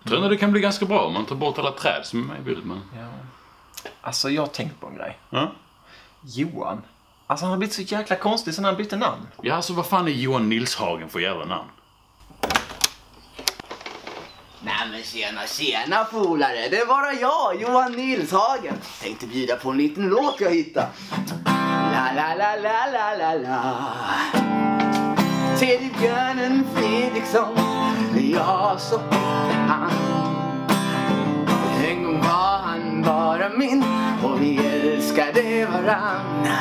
Tror ni det kan bli ganska bra om man tar bort alla träd som är med i bilden? Men... Ja. Alltså jag har tänkt på en grej. Ja? Johan. Alltså han har blivit så jäkla konstig sen han bytte namn. Ja, alltså vad fan är Johan Nilshagen för jävla namn? Nej men tjena polare, det är bara jag, Johan Nilshagen. Tänkte bjuda på en liten låt jag hittade. La la la la la la la. Teddybjörnen Fredriksson, jag så han. En gång var han bara min och vi älskade varann.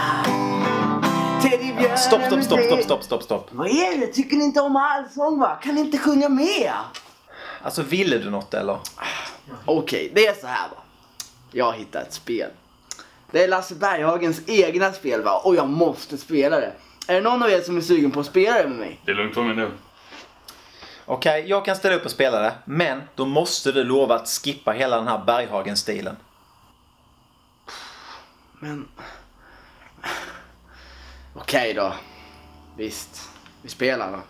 Stopp. Vad är det? Tycker ni inte om allsång va? Kan ni inte sjunga med? Alltså ville du något eller? Okej, det är så här va. Jag har hittat ett spel. Det är Lasse Berghagens egna spel va. Och jag måste spela det. Är det någon av er som är sugen på att spela det med mig? Det är lugnt för mig nu. Okej, jag kan ställa upp och spela det. Men då måste du lova att skippa hela den här Berghagen-stilen. Men... Okej då. Visst. Vi spelar då.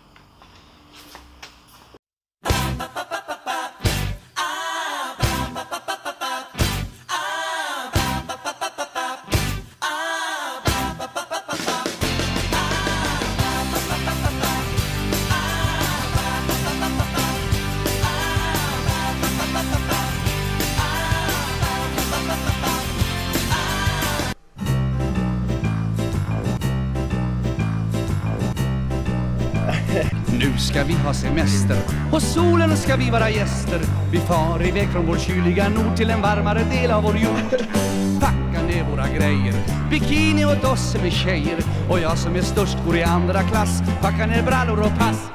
Nu ska vi ha semester, och solen ska vi vara gäster. Vi far iväg från vår kyliga nord till en varmare del av vår jord. Packa ner våra grejer, bikini åt oss med tjejer. Och jag som är störst går i andra klass, packa ner brallor och pass.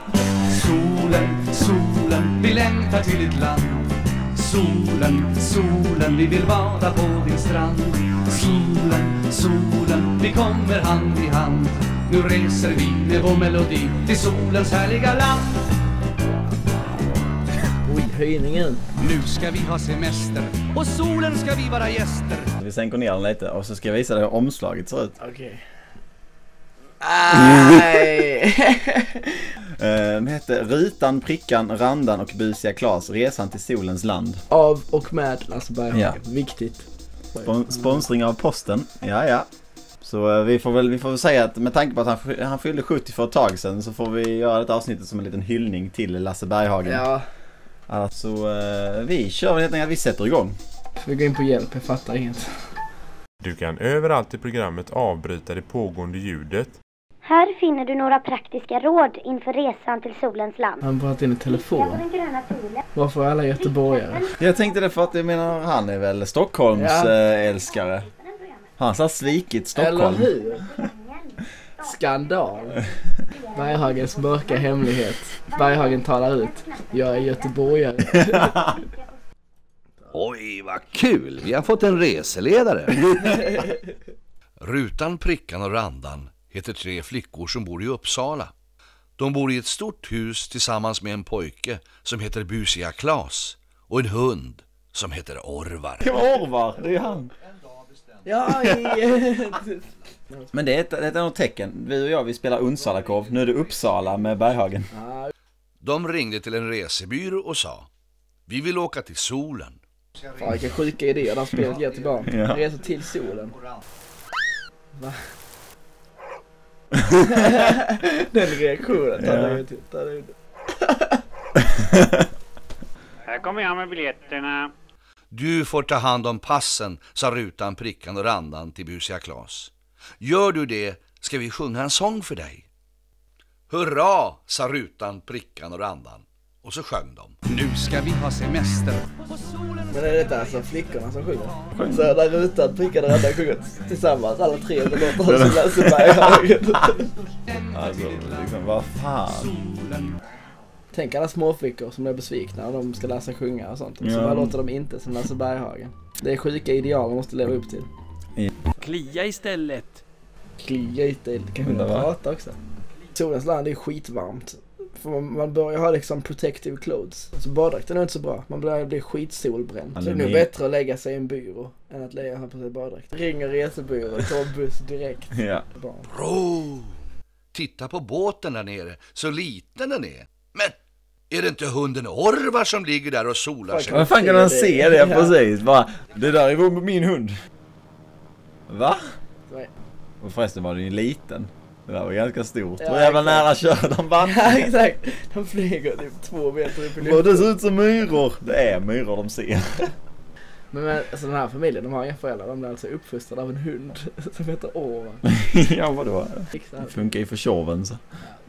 Solen, vi längtar till ditt land. Solen, vi vill vara på din strand. Solen, vi kommer hand i hand. Nu reser vi med vår melodi till solens härliga land. Oj, höjningen. Nu ska vi ha semester, och solen ska vi vara gäster. Vi sänker ner den lite och så ska jag visa dig hur omslaget ser ut. Okej. Den heter Rutan, Prickan, Randan och Busiga Klas. Resan till solens land. Av och med Lasse Berghagen. Ja. Viktigt. Sponsring av posten. Ja. Så vi får väl säga att med tanke på att han fyllde 70 för ett tag sedan, så får vi göra det avsnittet som en liten hyllning till Lasse Berghagen. Ja. Alltså vi kör väl helt enkelt att vi sätter igång. Vi går in på hjälp, jag fattar inget. Du kan överallt i programmet avbryta det pågående ljudet. Här finner du några praktiska råd inför resan till solens land. Han pratar in i telefon. Varför är alla göteborgare? Jag tänkte det för att jag menar, han är väl Stockholms älskare. Han har svikit Stockholm. Eller hur? Skandal. Berghagens mörka hemlighet. Berghagen talar ut. Jag är göteborgare. Oj, vad kul! Vi har fått en reseledare. Rutan, Prickan och Randan heter 3 flickor som bor i Uppsala. De bor i ett stort hus tillsammans med en pojke som heter Busiga Klas och en hund som heter Orvar. Det var Orvar, det är han. Ja, Men det är något tecken. Vi och jag, vi spelar Onsalakorv. Nu är det Uppsala med Berghagen. De ringde till en resebyrå och sa: vi vill åka till solen. Fan, vilka sjuka idéer de spelet ger till barn. Ja. Resa till solen. Va? Den reaktionen tar jag ut. Här kommer jag med biljetterna. Du får ta hand om passen, sa Rutan, Prickan och Randan till Busiga Klas. Gör du det ska vi sjunga en sång för dig. Hurra, sa Rutan, Prickan och Randan. Och så sjöng de. Nu ska vi ha semester. Men är det alltså flickorna som sjunger? Så där Rutan, Prickan och Randan sjunger tillsammans. Alla 3 låtar som Lasse Berghagen. Alltså, liksom, vad fan. Tänk alla småflickor som är besvikna när de ska lära sig sjunga och sånt. Så bara låter de inte som Lasse Berghagen. Det är sjuka ideal man måste leva upp till. Klia istället. Klia istället. Kan kunna prata också. Solens land är skitvarmt. För man börjar ha liksom protective clothes. Så baddräkten är inte så bra. Man blir skitsolbränd. Så det är nog bättre att lägga sig i en byrå än att lägga på sig baddräkt. Ringer resebyrå och tar buss direkt. Ja. Bro! Titta på båten där nere. Så liten den är. Men Är det inte hunden Orvar som ligger där och solar sig? Vad fan kan han se det precis? Bara, det där är min hund. Va? Och förresten var det ju liten. Det där var ganska stort. Ja, och jävla nära kör de bara. Ja, exakt. De flyger typ 2 meter upp i luften. Och det ser ut som myror. Det är myror de ser. Men alltså den här familjen, de har inga föräldrar. De är alltså uppfostrade av en hund som heter Orvar. Ja, vadå? Det funkar ju för tjoven så.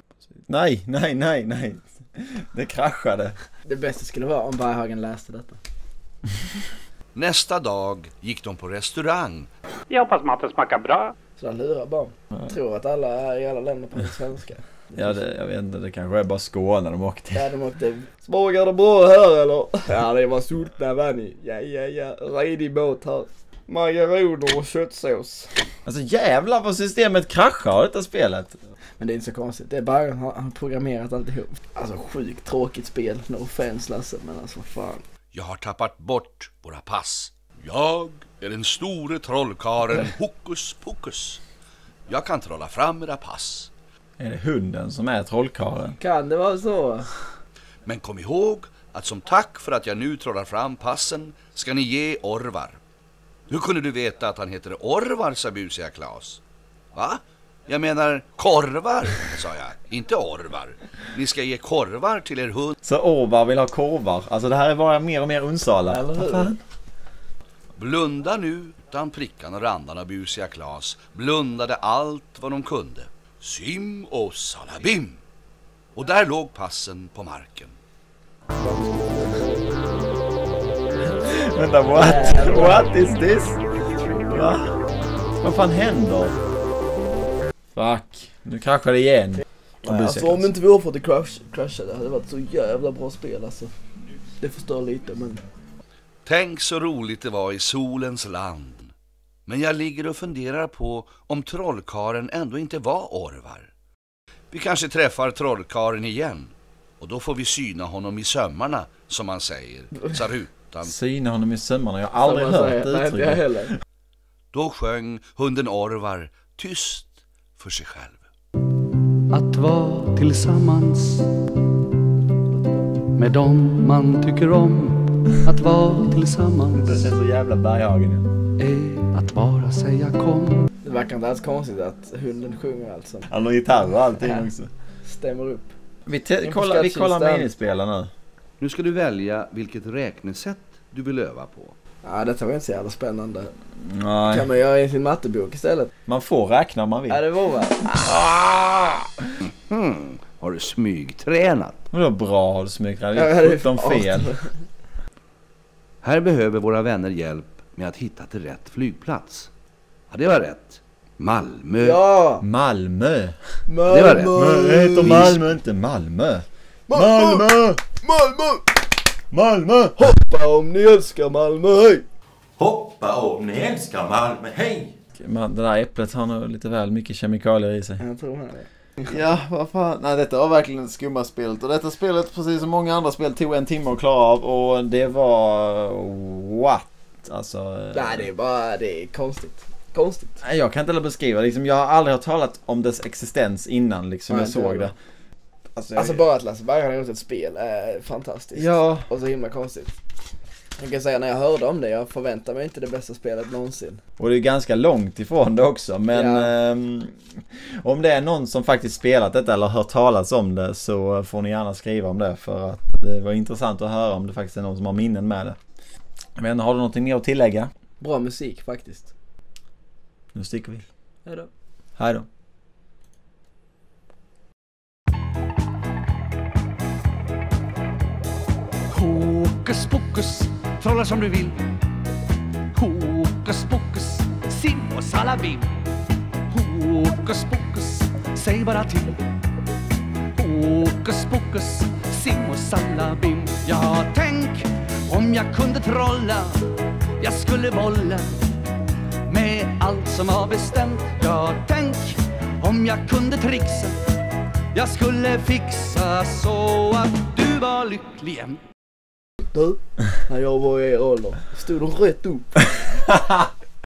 Nej. Det kraschade. Det bästa skulle vara om Berghagen läste detta. Nästa dag gick de på restaurang. Jag hoppas maten smakar bra. Så han lurar barn. Jag tror att alla i alla länder pratar svenska. Ja, jag vet inte. Det kanske är bara Skåne de åkte. Ja, de åkte. Smakar det bra här eller? Ja, det var sultna vänner. Ja. Redig båt här. Margaroner och köttsås. Alltså jävlar vad systemet kraschar detta spelet. Men det är inte så konstigt. Det är bara han har programmerat alltihop. Alltså sjukt tråkigt spel. No offense Lasse, men alltså fan. Jag har tappat bort våra pass. Jag är den store trollkaren Hokus Pokus. Jag kan trolla fram era pass. Är det hunden som är trollkaren? Kan det vara så? Men kom ihåg att som tack för att jag nu trollar fram passen ska ni ge Orvar. Hur kunde du veta att han heter Orvar, sa busiga Klas? Va? Jag menar korvar, sa jag. Inte Orvar. Ni ska ge korvar till er hund. Så Orvar vill ha korvar. Alltså det här är bara mer och mer Onsala. Eller hur? Blunda nu utan prickan och randarna, busiga Klas. Blundade allt vad de kunde. Sim och salabim. Och där låg passen på marken. Vänta, what is this? Va? Vad fan händer? Fuck, nu kraschar det igen. Alltså om inte vi har fått det crasha, det hade varit så jävla bra spel alltså. Det förstör lite men... Tänk så roligt det var i solens land. Men jag ligger och funderar på om trollkaren ändå inte var Orvar. Vi kanske träffar trollkaren igen. Och då får vi syna honom i sömmarna, som man säger. Sarutan. Syna honom i sömmarna, jag har aldrig hört det uttrycket. Då sjöng hunden Orvar tyst för sig själv. Att vara tillsammans med dem man tycker om. Att vara tillsammans. Det känns så jävla Berghagen. Är att bara säga kom. Det verkar inte alls konstigt att hunden sjunger alltså. Han har gitarr och allting också. Stämmer upp. Vi kollar minispelen nu. Nu ska du välja vilket räknesätt du vill öva på. Ja, detta var inte så jävla spännande. Nej. Kan man göra i sin mattebok istället? Man får räkna om man vill. Ja, det var väl. Har du smygtränat? Vadå bra har du smygtränat? Det är 17 fel. Här behöver våra vänner hjälp med att hitta till rätt flygplats. Ja, det var rätt. Malmö. Ja! Malmö. Det var rätt. Det heter Malmö, inte Malmö. Malmö. Hoppa om ni älskar Malmö, hej! Hoppa om ni älskar Malmö, hej! Det där äpplet har nog lite väl mycket kemikalier i sig. Jag tror det. Ja, vad fan. Nej, detta var verkligen ett skumma spelet. Och detta spelet, precis som många andra spel, tog 1 timme att klara av. Och det var... What? Alltså... Nej, det är konstigt. Nej, jag kan inte heller beskriva. Liksom, jag har aldrig hört talat om dess existens innan liksom, jag såg det. Alltså bara att Lasse Berghagen har gjort ett spel är fantastiskt. Ja. Och så himla konstigt. Jag kan säga när jag hörde om det, jag förväntar mig inte det bästa spelet någonsin. Och det är ganska långt ifrån det också. Men om det är någon som faktiskt spelat detta eller hört talas om det, så får ni gärna skriva om det. För att det var intressant att höra om det faktiskt är någon som har minnen med det. Men har du någonting mer att tillägga? Bra musik faktiskt. Nu sticker vi. Hejdå. Hejdå. Hokus pokus, trollar som du vill. Hokus pokus, sim och salabim. Hokus pokus, säg bara till. Hokus pokus, sim och salabim. Ja, tänk om jag kunde trolla. Jag skulle bolla med allt som var bestämt. Ja, tänk om jag kunde trixa. Jag skulle fixa så att du var lycklig jämt. Du, när jag var i er ålder stod de rätt upp.